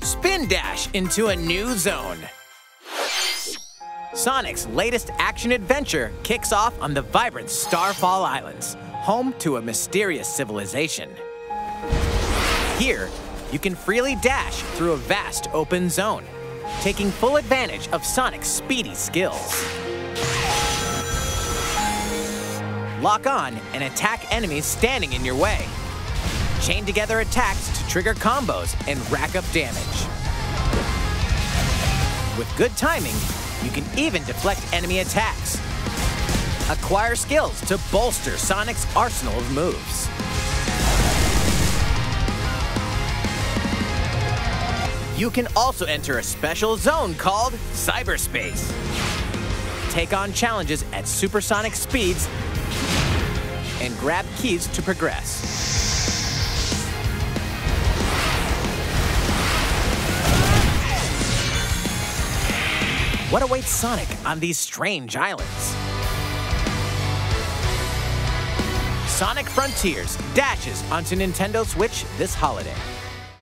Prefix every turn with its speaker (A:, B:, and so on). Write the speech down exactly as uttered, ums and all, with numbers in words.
A: Spin dash into a new zone. Sonic's latest action-adventure kicks off on the vibrant Starfall Islands, home to a mysterious civilization. Here, you can freely dash through a vast open zone, taking full advantage of Sonic's speedy skills. Lock on and attack enemies standing in your way. Chain together attacks to trigger combos and rack up damage. With good timing, you can even deflect enemy attacks. Acquire skills to bolster Sonic's arsenal of moves. You can also enter a special zone called Cyberspace. Take on challenges at supersonic speeds and grab keys to progress. What awaits Sonic on these strange islands? Sonic Frontiers dashes onto Nintendo Switch this holiday.